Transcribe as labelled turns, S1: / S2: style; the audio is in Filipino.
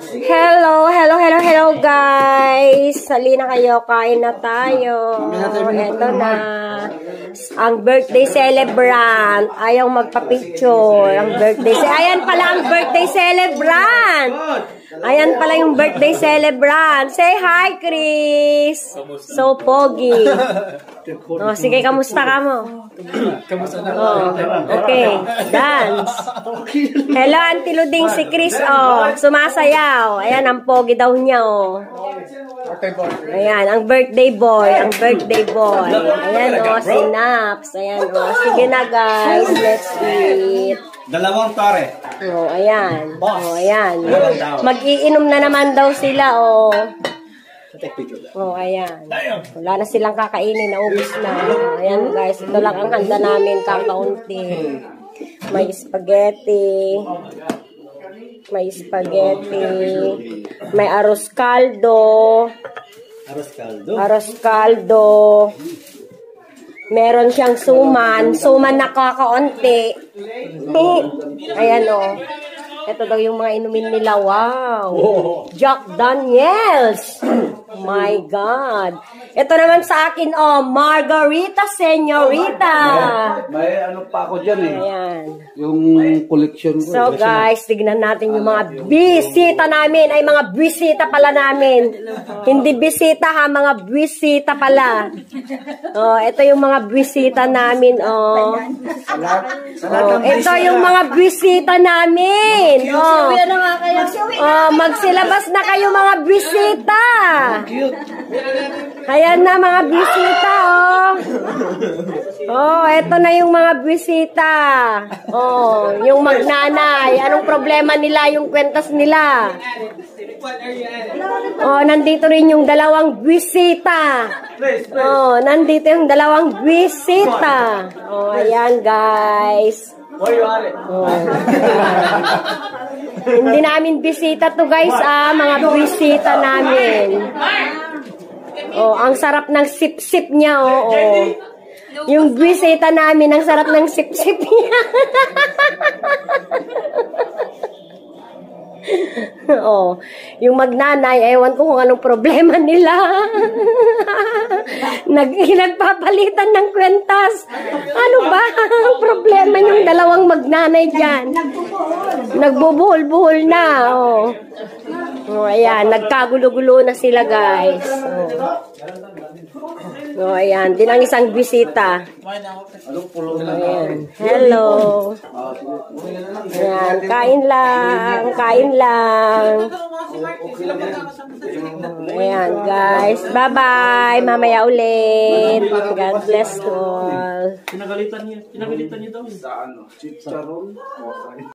S1: Hello guys. Halina kayo, kain na tayo. Eto na. Ang birthday celebrant. Ayaw magpa-picture. Ayan pala ang birthday celebrant. Ayan pala yung birthday celebrant. Say hi, Chris. So pogi. Oh, sige, kamusta ka mo?
S2: Kamusta na?
S1: Oh, okay, dance. Hello, Auntie Luding, si Chris, oh, sumasayaw. Ayan, ang pogi daw niya, oh. Ayan, ang birthday boy. Ayan, oh, si Naps. Ayan, oh. Sige na, guys, let's eat.
S2: Dalawang tore.
S1: Oh, ayan. Oh, ayan. Mag-iinom na naman daw sila, oh. Oh, ayan. Wala na silang kakainin, naubos na. Ayan, guys, ito lang ang handa namin, kakaunti. May spaghetti. May arroz caldo. Meron siyang suman na kakaunti. Ayan, oh. Ito daw yung mga inumin nila. Wow! Jack Daniels! My God! Ito naman sa akin, oh, Margarita Señorita!
S3: May ano pa ako dyan eh.
S1: Ayan.
S3: Yung collection ko.
S1: So guys, tignan natin yung mga bisita namin. Ay, mga bisita pala namin. Hindi bisita ha, mga bisita pala. Oh, ito yung mga bisita namin, oh. Ito yung mga bisita namin. Oh, magsilabas na kayo mga bisita. Ayan na mga bisita, oh. Oh, eto na yung mga bisita. Oh, yung magnanay. Anong problema nila, yung kwentas nila? Oh, nandito rin yung dalawang bisita. Oh, nandito yung dalawang bisita. Oh, ayan guys. Oh. Hindi namin bisita to guys, mga bisita namin. Oh, ang sarap ng sip-sip niya, oh. Yung bisita namin, ang sarap ng sip-sip niya. Oh, yung magnanay, ewan ko kung anong problema nila. Nagpapalitan ng kwentas. Ano ba ang problema yung dalawang magnanay dyan? Nagbubuhol-buhol na. Oh. Oh, ayan, nagkagulo-gulo na sila guys. Oh, ayan, din ang isang bisita. Ayan. Hello. Ayan, kain lang. Ayan, guys. Bye-bye. Mamaya ulit. God bless to all.
S2: Pinagalitan niya daw.
S3: Sa ano? Chicharon?